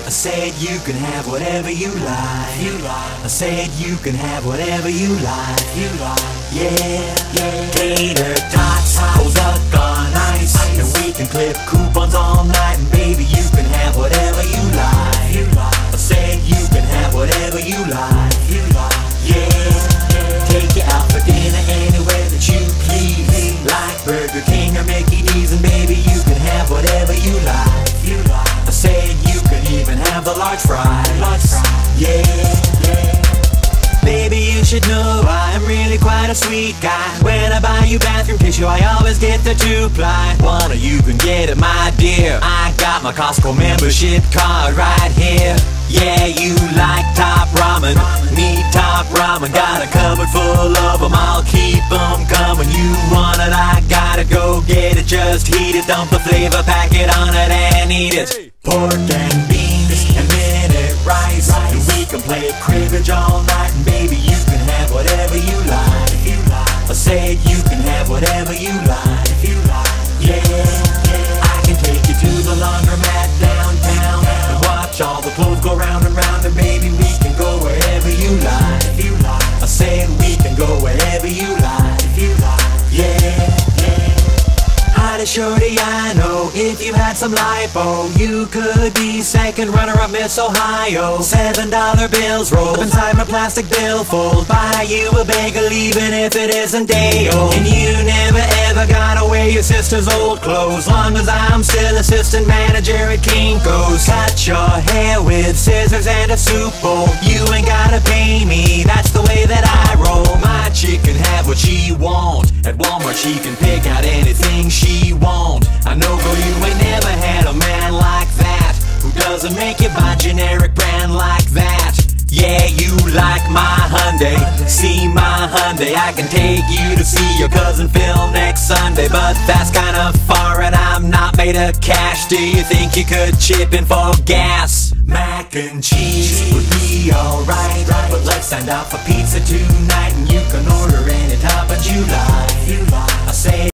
I said you can have whatever you like. I said you can have whatever you like. Yeah, tater tots, cold duck on ice, and we can clip coupons all night. And baby, you can have whatever you like. I said you can have whatever you like. Yeah, take you out for dinner anywhere that you please, like Burger King or Mickey D's, and baby, you can have whatever you like. I said you can even have the large fries. Yeah. Baby, you should know I'm really quite a sweet guy. When I buy you bathroom tissue, I always get the 2-ply. One of you can get it, my dear. I got my Costco membership card right here. Yeah, you like top ramen, need top ramen. Got a cupboard full of them, I'll keep them coming. You want it, I gotta go get it. Just heat it, dump the flavor packet on it and eat it. Pork and beans and minute rice, and we can play cribbage all night. And baby, you can have whatever you like. I said you can have whatever you like. Yeah, I can take you to the laundromat downtown and watch all the clothes go round and round. And baby, we can go wherever you like. I said we can go wherever you like. Yeah. Hottest shorty I know, if you had some lipo, you could be second runner-up Miss Ohio. $7 bills rolled up inside my plastic billfold. Buy you a bagel even if it isn't day-old. And you never ever gotta wear your sister's old clothes, long as I'm still assistant manager at Kinko's. Cut your hair with scissors and a soup bowl. You ain't gotta pay me, that's the way that I roll. My chick can have what she want. At Walmart she can pick out anything she want. I know, girl, you ain't never had a man like that, who doesn't make you buy generic brand like that. Yeah, you like my Hyundai, see my Hyundai. I can take you to see your cousin Phil next Sunday, but that's kinda far and I'm not made of cash. Do you think you could chip in for gas? Mac and cheese would be alright, but let's send out for pizza tonight, and you can order any toppings you like. I say